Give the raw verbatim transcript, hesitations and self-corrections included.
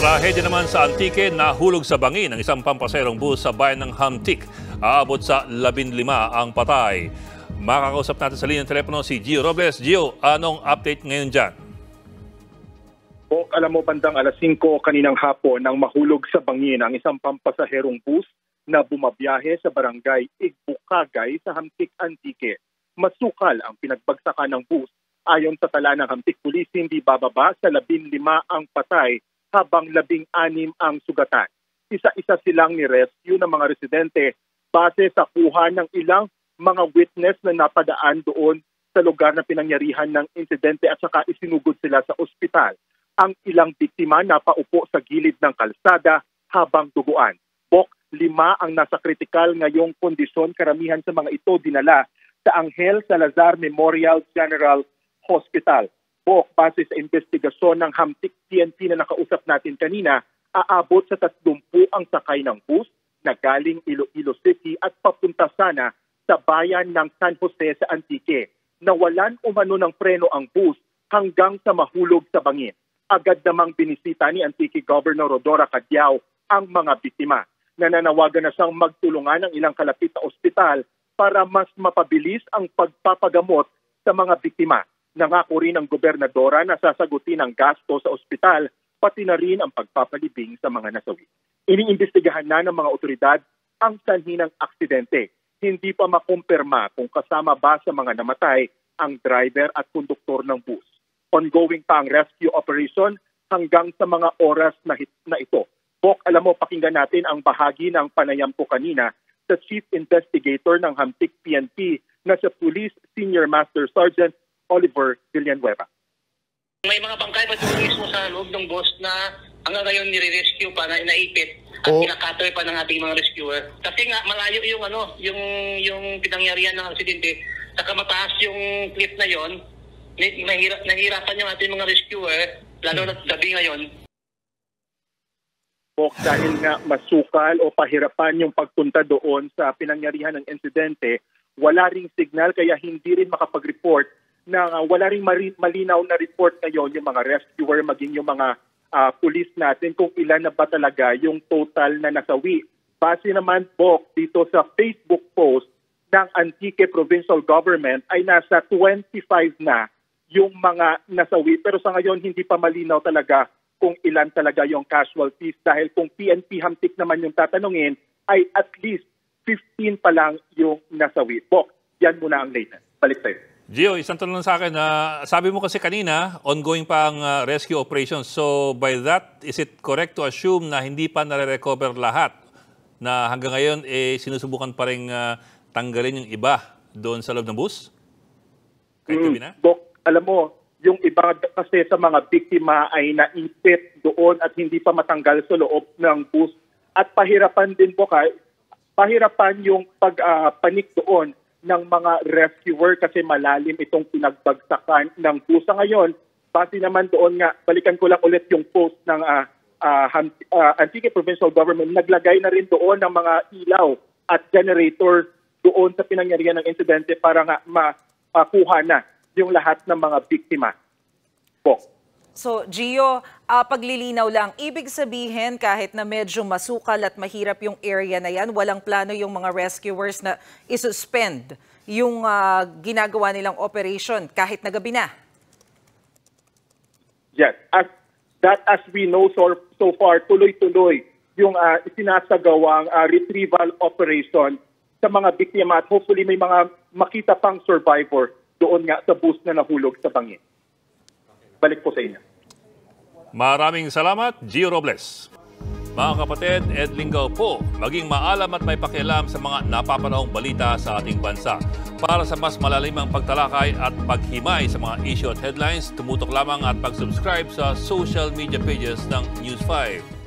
Trahedya naman sa Antique, nahulog sa bangin ang isang pampaserong bus sa bayan ng Hamtik. Aabot sa labing lima ang patay. Makakausap natin sa linyang telepono si Gio Robles. Gio, anong update ngayon dyan? O, alam mo, bandang alas singko kaninang hapon nang mahulog sa bangin ang isang pampasaherong bus na bumabiyahe sa barangay Igbukagay sa Hamtik, Antique. Masukal ang pinagbagsakan ng bus. Ayon sa tala ng Hamtik Police, hindi bababa sa labing lima ang patay habang labing anim ang sugatan. Isa-isa silang ni-rescue ng mga residente base sa kuha ng ilang mga witness na napadaan doon sa lugar na pinangyarihan ng insidente at saka isinugod sila sa ospital. Ang ilang biktima napaupo sa gilid ng kalsada habang duguan. Bok, lima ang nasa kritikal ngayong kondisyon. Karamihan sa mga ito dinala sa Angel Salazar Memorial General Hospital. Bok, base sa investigasyon ng Hamtik P N P na nakausap natin kanina, aabot sa tatlumpu ang sakay ng bus na galing Iloilo City at papunta sana sa bayan ng San Jose sa Antique. Nawalan umano ng preno ang bus hanggang sa mahulog sa bangin. Agad namang binisita ni Antique Governor Rodora Cadiao ang mga biktima. Nananawagan na siyang magtulungan ng ilang kalapit na ospital para mas mapabilis ang pagpapagamot sa mga biktima. Nangako rin ang gobernadora na sasagutin ang gasto sa ospital, pati na rin ang pagpapalibing sa mga nasawi. Iniimbestigahan na ng mga otoridad ang sanhi ng aksidente. Hindi pa makumpirma kung kasama ba sa mga namatay ang driver at konduktor ng bus. Ongoing pa ang rescue operation hanggang sa mga oras na, na ito. Bok, alam mo, pakinggan natin ang bahagi ng panayam ko kanina sa Chief Investigator ng Hamtik P N P na sa Police Senior Master Sergeant Oliver Villanueva. May mga bangkay pa doon mismo sa loob ng bus na hanggang ngayon nire-rescue pa, na inaipit at oh. kinakatoy pa ng ating mga rescuer. Kasi nga malayo yung ano, yung yung pinangyarihan ng aksidente, saka mataas yung cliff na yon. Nahira, nahirapan yung ating mga rescuer, lalo na gabi ngayon. Bok, dahil nga masukal o pahirapan yung pagpunta doon sa pinangyarihan ng insidente, wala ring signal kaya hindi rin makapag-report na uh, wala ring malinaw na report ngayon yung mga rescuer maging yung mga uh, police natin kung ilan na ba talaga yung total na nasawi. Base naman, Bok, dito sa Facebook post ng Antique Provincial Government ay nasa twenty-five na yung mga nasawi. Pero sa ngayon, hindi pa malinaw talaga kung ilan talaga yung casualties dahil kung P N P Hamtik naman yung tatanungin ay at least fifteen pa lang yung nasawi. Bok, yan muna ang latest. Balik sa'yo. Gio, isang tanong lang sa akin. Uh, sabi mo kasi kanina, ongoing pa ang uh, rescue operations. So by that, is it correct to assume na hindi pa nare-recover lahat? Na hanggang ngayon, eh, sinusubukan pa rin uh, tanggalin yung iba doon sa loob ng bus? Kahit gabi na? Mm, Dok, alam mo, yung iba kasi sa mga biktima ay naipit doon at hindi pa matanggal sa loob ng bus. At pahirapan din po kay, pahirapan yung pagpanik uh, doon ng mga rescuer kasi malalim itong pinagbagsakan ng bus. Sa ngayon, base naman doon nga, balikan ko lang ulit yung post ng uh, uh, uh, Antique Provincial Government, naglagay na rin doon ng mga ilaw at generator doon sa pinangyarihan ng insidente para nga makuha na yung lahat ng mga biktima. Po. So, Gio, uh, paglilinaw lang, ibig sabihin kahit na medyo masukal at mahirap yung area na yan, walang plano yung mga rescuers na isuspend yung uh, ginagawa nilang operation kahit na gabi na? Yes. As, that as we know so, so far, tuloy-tuloy yung uh, isinasagawang uh, retrieval operation sa mga biktima at hopefully may mga makita pang survivor doon nga sa bus na nahulog sa bangin. Balik po sa inyo. Maraming salamat, Gio Robles. Mga kapatid, Ed Lingaw po, maging maalam at may pakialam sa mga napapanahong balita sa ating bansa. Para sa mas malalimang pagtalakay at paghimay sa mga issue at headlines, tumutok lamang at pag-subscribe sa social media pages ng News five.